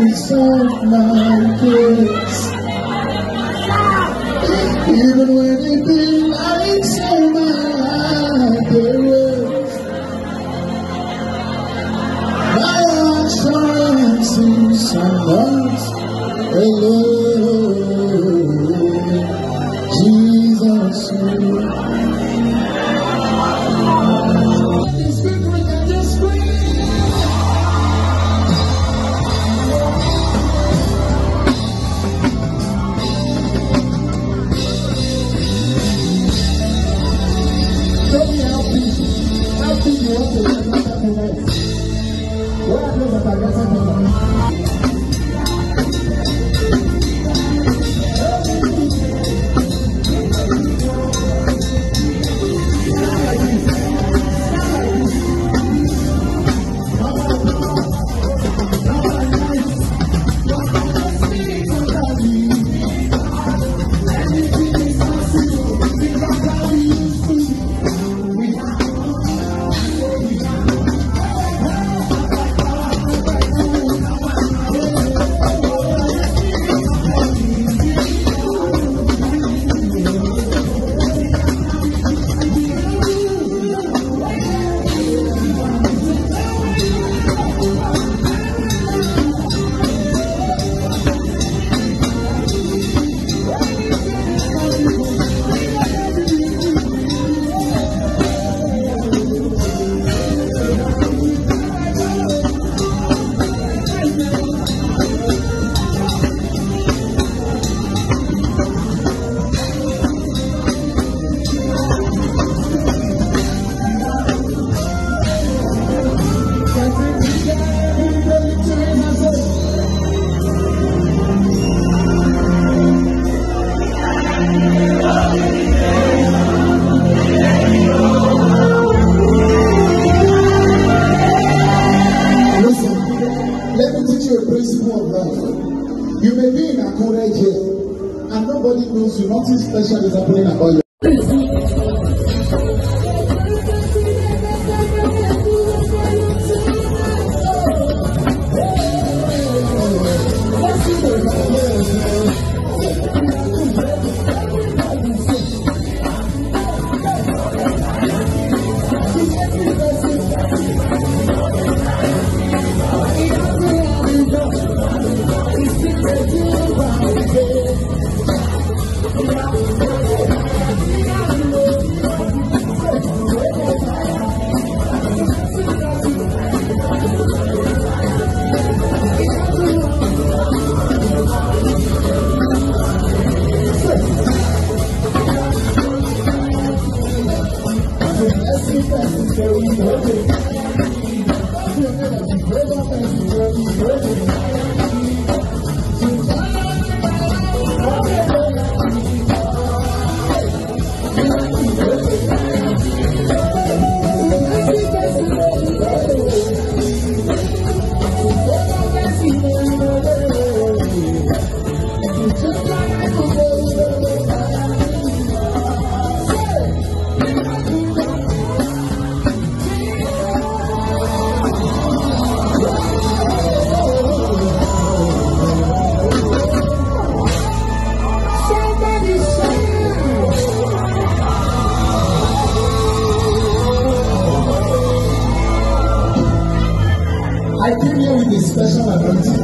is of my case. Even when it be like so my days, my assurance is somewhat alone. Jesus, you may be in a college here and nobody knows you. Nothing special is happening about you. I came here with a special anointing.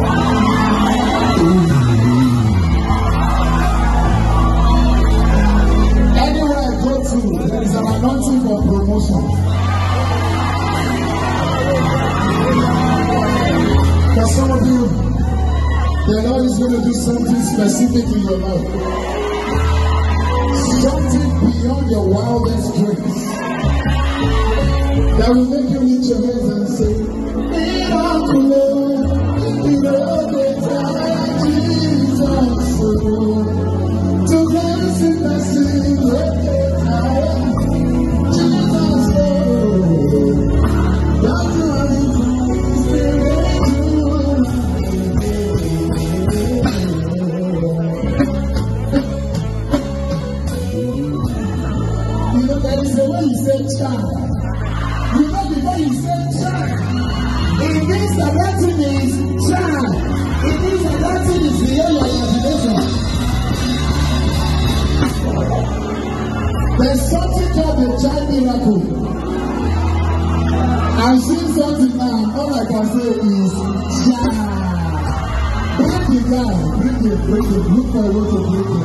Anywhere I go to, there is an anointing for promotion. For some of you, the Lord is going to do something specific in your life. Something beyond your wildest dreams. That will make you lift your hands and say, there is a way you say child. You know before you say child, it means that can say is Child. Bring the guy, bring him. Look for a way to bring him.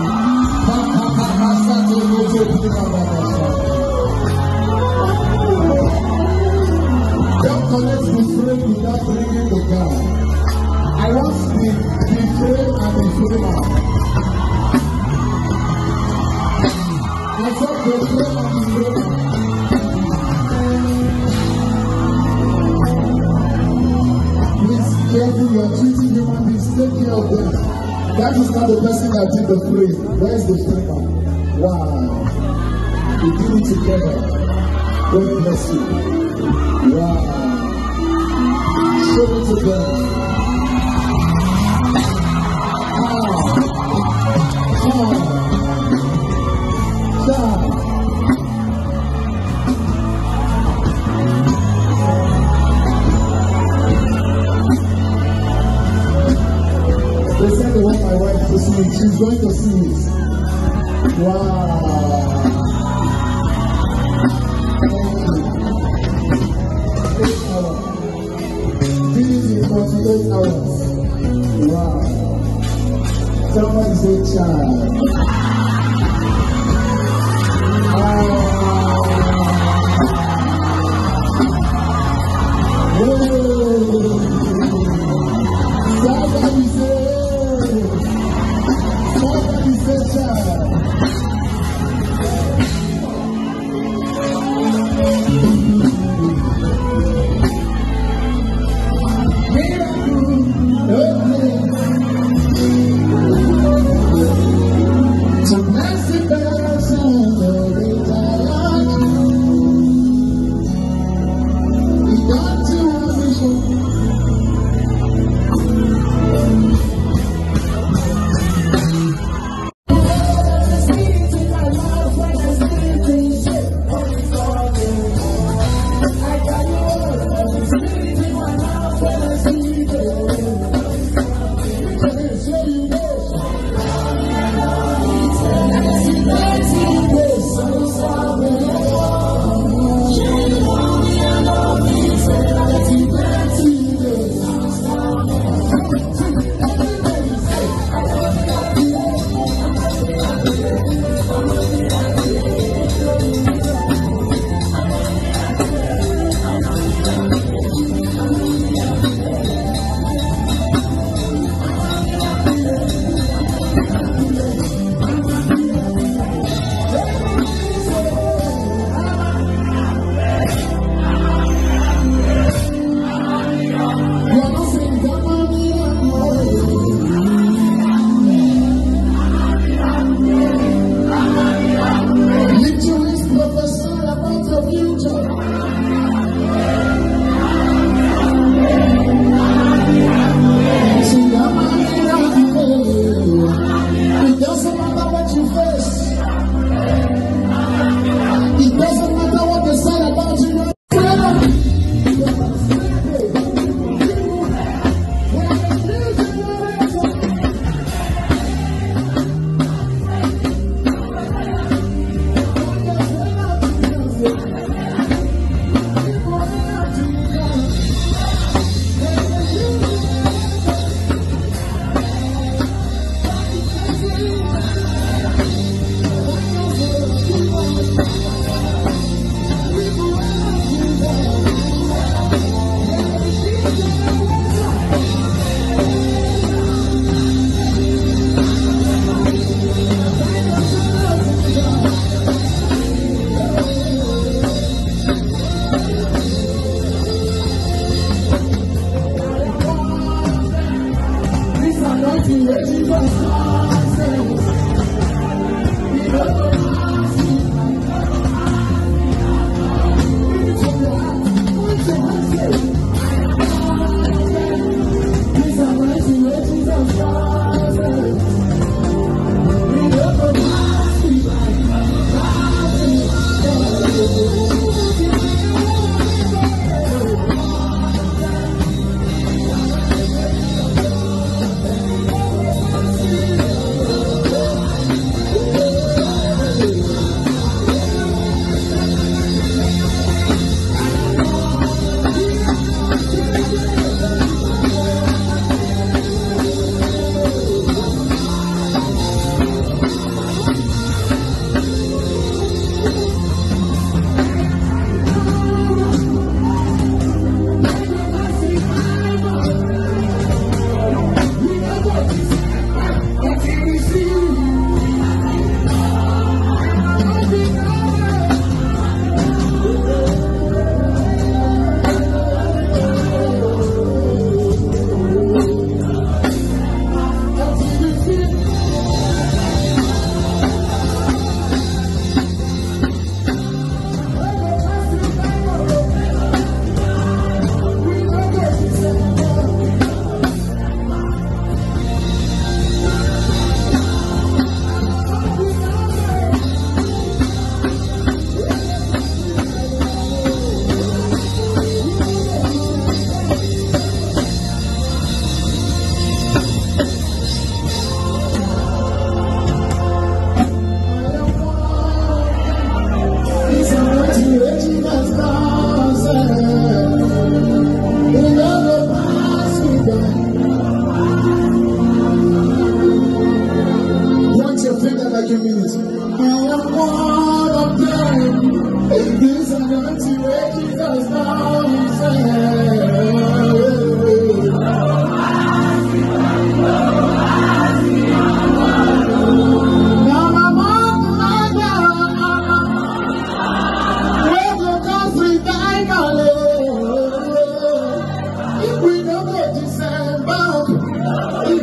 Don't connect the frame without bringing the guy. I want the frame and the framer. I said the frame and the framer. Please, careful, you are treating human beings. Take care of them. That is not the person that did the frame. Where is the framer? Wow. We did it together. God bless you. Wow. Show it to them. They said they want my wife to see it. She's going to see it. Wow. Thank you. 8 hours. Finish in 48 hours. Wow. Someone say child. Somebody say child.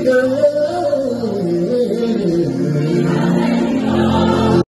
the